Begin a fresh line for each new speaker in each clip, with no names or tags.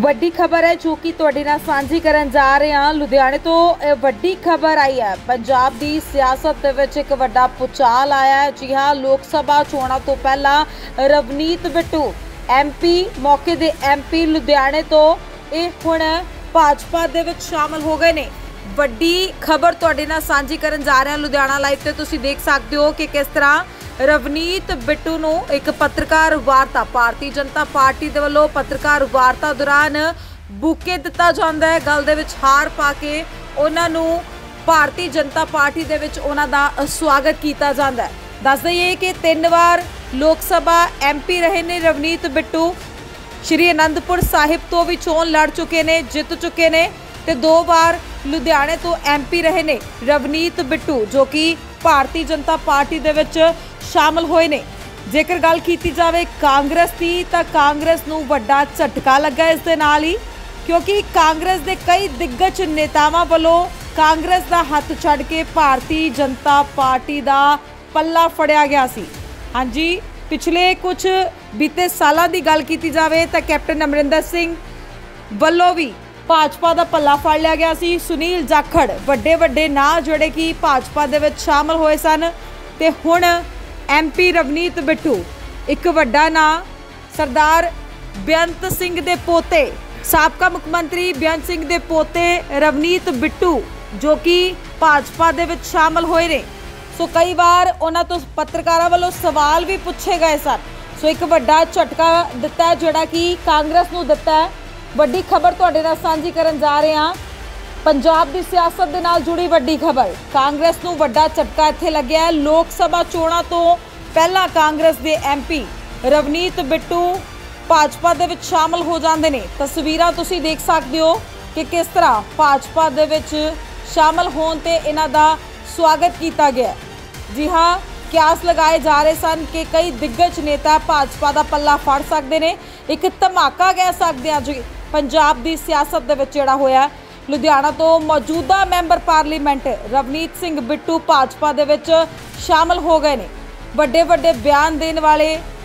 ਵੱਡੀ ਖਬਰ ਹੈ ਜੋ ਕਿ ਤੁਹਾਡੇ ਨਾਲ ਸਾਂਝੀ ਕਰਨ ਜਾ ਰਹੇ ਹਾਂ। ਲੁਧਿਆਣੇ ਤੋਂ ਵੱਡੀ ਖਬਰ ਆਈ ਹੈ। ਪੰਜਾਬ ਦੀ ਸਿਆਸਤ ਦੇ ਵਿੱਚ ਇੱਕ ਵੱਡਾ ਭੁਚਾਲ ਆਇਆ ਹੈ। ਜੀ ਹਾਂ, ਲੋਕ ਸਭਾ ਚੋਣਾਂ ਤੋਂ ਪਹਿਲਾਂ ਰਵਨੀਤ ਬਿੱਟੂ MP ਮੌਕੇ ਦੇ MP ਲੁਧਿਆਣੇ ਤੋਂ ਇਹ ਹੁਣ ਭਾਜਪਾ ਦੇ ਵਿੱਚ ਸ਼ਾਮਲ ਹੋ ਗਏ ਨੇ। ਵੱਡੀ ਖਬਰ ਤੁਹਾਡੇ ਨਾਲ ਸਾਂਝੀ ਕਰਨ ਜਾ ਰਹੇ ਹਾਂ। ਲੁਧਿਆਣਾ ਲਾਈਵ ਤੇ ਤੁਸੀਂ ਦੇਖ ਸਕਦੇ ਹੋ ਕਿ ਕਿਸ ਤਰ੍ਹਾਂ ਰਵਨੀਤ ਬਿੱਟੂ ਨੂੰ ਇੱਕ ਪੱਤਰਕਾਰ ਵਾਰਤਾ ਭਾਰਤੀ ਜਨਤਾ ਪਾਰਟੀ ਦੇ ਵੱਲੋਂ ਪੱਤਰਕਾਰ ਵਾਰਤਾ ਦੌਰਾਨ ਬੁਕੇ ਦਿੱਤਾ ਜਾਂਦਾ ਹੈ। ਗਲ ਦੇ ਵਿੱਚ ਹਾਰ ਪਾ ਕੇ ਉਹਨਾਂ ਨੂੰ ਭਾਰਤੀ ਜਨਤਾ ਪਾਰਟੀ ਦੇ ਵਿੱਚ ਉਹਨਾਂ ਦਾ ਸਵਾਗਤ ਕੀਤਾ ਜਾਂਦਾ ਹੈ। ਦੱਸ ਦਈਏ ਕਿ 3 ਵਾਰ ਲੋਕ ਸਭਾ MP ਰਹੇ ਨੇ ਰਵਨੀਤ ਬਿੱਟੂ। ਸ਼੍ਰੀ ਅਨੰਦਪੁਰ ਸਾਹਿਬ ਤੋਂ ਵੀ ਚੋਣ ਲੜ ਚੁੱਕੇ ਨੇ, ਜਿੱਤ ਚੁੱਕੇ ਨੇ ਤੇ 2 ਵਾਰ ਲੁਧਿਆਣੇ ਤੋਂ MP ਰਹੇ ਨੇ ਰਵਨੀਤ ਬਿੱਟੂ, ਜੋ ਕਿ ਭਾਰਤੀ ਜਨਤਾ ਪਾਰਟੀ ਦੇ ਵਿੱਚ शामिल होए ने। जेकर गल की जाए कांग्रेस की, तो कांग्रेस नूं वड्डा झटका लगा इस दे नाल ही, क्योंकि कांग्रेस के कई दिग्गज नेतावां वालों कांग्रेस का हथ छड़ के भारतीय जनता पार्टी का पल्ला फड़िया गया सी। हाँ जी, पिछले कुछ बीते सालों की गल की जाए तो कैप्टन अमरिंदर सिंह वालों भी भाजपा का पल्ला फड़ लिया गया सी। सुनील जाखड़ वड्डे वड्डे नाम जोड़े कि भाजपा दे विच शामिल होए सन ते हुण MP रवनीत बिट्टू एक वड्डा नाम सरदार बेअंत सिंह दे पोते, साबका मुख्यमंत्री बेअंत सिंह दे पोते रवनीत बिट्टू जो कि भाजपा दे विच शामिल होए ने। सो कई बार उन्हां तो पत्रकारां वालों सवाल भी पूछे गए सन। सो एक वड्डा झटका दिता है जिहड़ा कि कांग्रेस नूं दिता है। वड्डी खबर तुहाडे नाल सांझी करन जा रहे हां। पंजाब की सियासत के नाल जुड़ी वड्डी खबर, कांग्रेस नूं वड्डा झटका इत्थे लग्या है। लोक सभा चोणां तो पहला कांग्रेस के MP रवनीत बिट्टू भाजपा दे विच शामिल हो जाते हैं। तस्वीरां तुसीं देख सकते हो कि किस तरह भाजपा दे विच शामिल होण ते इन्हां दा स्वागत किया गया। जी हाँ, क्यास लगाए जा रहे सन कि कई दिग्गज नेता भाजपा का पल्ला फड़ सकते हैं। एक धमाका कह सकते हैं जी पंजाब की सियासत दे विच जिहड़ा होया। लुधियाना तो मौजूदा मैंबर पार्लीमेंट रवनीत सिंह बिट्टू भाजपा दे विच शामिल हो गए ने। वड्डे वड्डे बयान देने वाले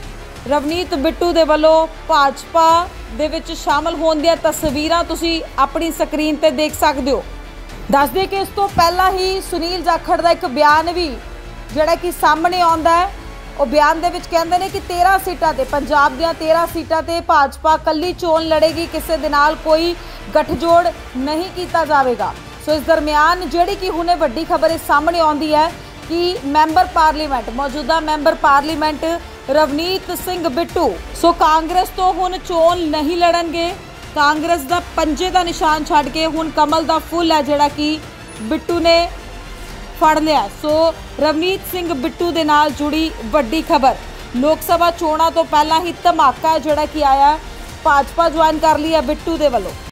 रवनीत बिट्टू दे वल्लों भाजपा दे विच शामिल होण दी तस्वीरां तुसीं अपनी स्क्रीन ते देख सकते हो। दस दे कि इस तो पहला ही सुनील जाखड़ दा एक बयान भी जिहड़ा कि सामने आउंदा है। ਉਹ ਬਿਆਨ ਦੇ ਵਿੱਚ ਕਹਿੰਦੇ ਨੇ ਕਿ 13 ਸੀਟਾਂ ਤੇ ਪੰਜਾਬ ਦੀਆਂ 13 ਸੀਟਾਂ ਤੇ ਭਾਜਪਾ ਕੱਲੀ ਚੋਣ ਲੜੇਗੀ, ਕਿਸੇ ਦੇ ਨਾਲ ਕੋਈ ਗੱਠਜੋੜ ਨਹੀਂ ਕੀਤਾ ਜਾਵੇਗਾ। ਸੋ ਇਸ ਦਰਮਿਆਨ ਜਿਹੜੀ ਕਿ ਹੁਣੇ ਵੱਡੀ ਖਬਰ ਇਹ ਸਾਹਮਣੇ ਆਉਂਦੀ ਹੈ ਕਿ ਮੈਂਬਰ ਪਾਰਲੀਮੈਂਟ ਮੌਜੂਦਾ member parliament Ravneet Singh Bittu so Congress ਤੋਂ ਹੁਣ ਚੋਣ ਨਹੀਂ ਲੜਨਗੇ। ਕਾਂਗਰਸ ਦਾ ਪੰਜੇ ਦਾ ਨਿਸ਼ਾਨ ਛੱਡ ਕੇ ਹੁਣ ਕਮਲ ਦਾ ਫੁੱਲ ਹੈ ਜਿਹੜਾ ਕਿ ਬਿੱਟੂ ਨੇ फड़ लिया। सो रवनीत सिंह बिट्टू दे नाल जुड़ी वड्डी खबर, लोक सभा चोणां तो पहला ही धमाका जिहड़ा कि आया, भाजपा ज्वाइन कर लिया बिट्टू दे वल्लों।